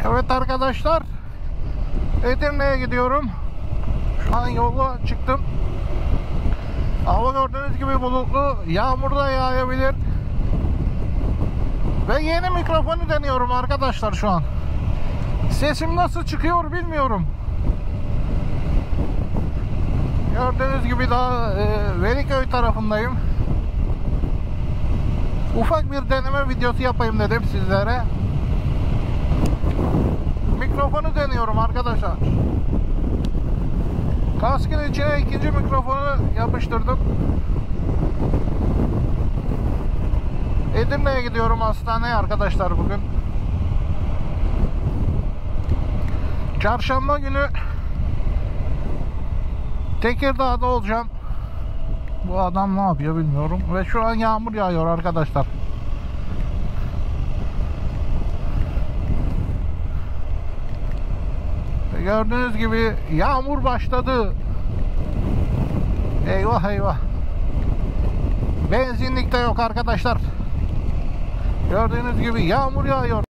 Evet arkadaşlar, Edirne'ye gidiyorum. Şu an yola çıktım. Hava gördüğünüz gibi bulutlu, yağmur da yağabilir. Ve yeni mikrofonu deniyorum arkadaşlar şu an. Sesim nasıl çıkıyor bilmiyorum. Gördüğünüz gibi daha Veliköy tarafındayım. Ufak bir deneme videosu yapayım dedim sizlere. Mikrofonu deniyorum arkadaşlar. Kaskın içine ikinci mikrofonu yapıştırdım. Edirne'ye gidiyorum, hastaneye arkadaşlar bugün. Çarşamba günü Tekirdağ'da olacağım. Bu adam ne yapıyor bilmiyorum. Ve şu an yağmur yağıyor arkadaşlar. Gördüğünüz gibi yağmur başladı. Eyvah eyvah. Benzinlik de yok arkadaşlar. Gördüğünüz gibi yağmur yağıyor.